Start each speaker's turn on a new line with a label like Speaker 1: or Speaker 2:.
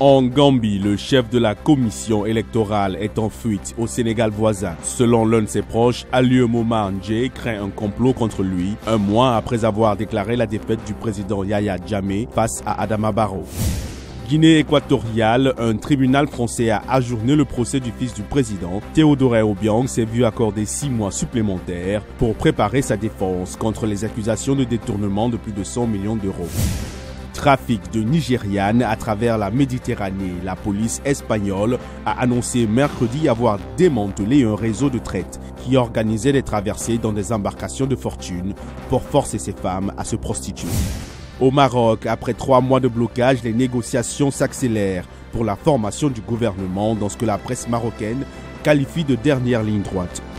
Speaker 1: En Gambie, le chef de la commission électorale est en fuite au Sénégal voisin. Selon l'un de ses proches, Alieu Momar Ndje craint un complot contre lui, un mois après avoir déclaré la défaite du président Yaya Jammeh face à Adama Barrow. Guinée équatoriale, un tribunal français a ajourné le procès du fils du président. Théodore Obiang s'est vu accorder 6 mois supplémentaires pour préparer sa défense contre les accusations de détournement de plus de 100 millions d'euros. Trafic de Nigérianes à travers la Méditerranée. La police espagnole a annoncé mercredi avoir démantelé un réseau de traite qui organisait des traversées dans des embarcations de fortune pour forcer ces femmes à se prostituer. Au Maroc, après 3 mois de blocage, les négociations s'accélèrent pour la formation du gouvernement dans ce que la presse marocaine qualifie de dernière ligne droite.